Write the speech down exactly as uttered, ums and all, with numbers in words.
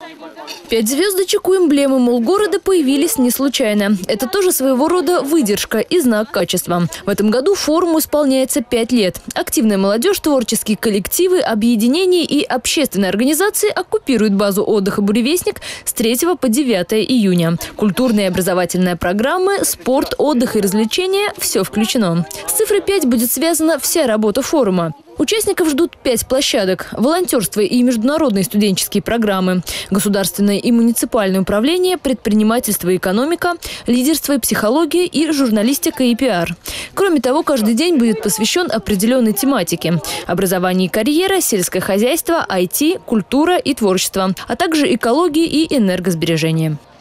Пять звездочек у эмблемы молгорода появились не случайно. Это тоже своего рода выдержка и знак качества. В этом году форуму исполняется пять лет. Активная молодежь, творческие коллективы, объединения и общественные организации оккупируют базу отдыха «Буревестник» с третьего по девятое июня. Культурные и образовательные программы, спорт, отдых и развлечения – все включено. С цифрой пять будет связана вся работа форума. Участников ждут пять площадок: волонтерство и международные студенческие программы, государственное и муниципальное управление, предпринимательство и экономика, лидерство и психология и журналистика и пиар. Кроме того, каждый день будет посвящен определенной тематике: образование и карьера, сельское хозяйство, ай ти, культура и творчество, а также экология и энергосбережение.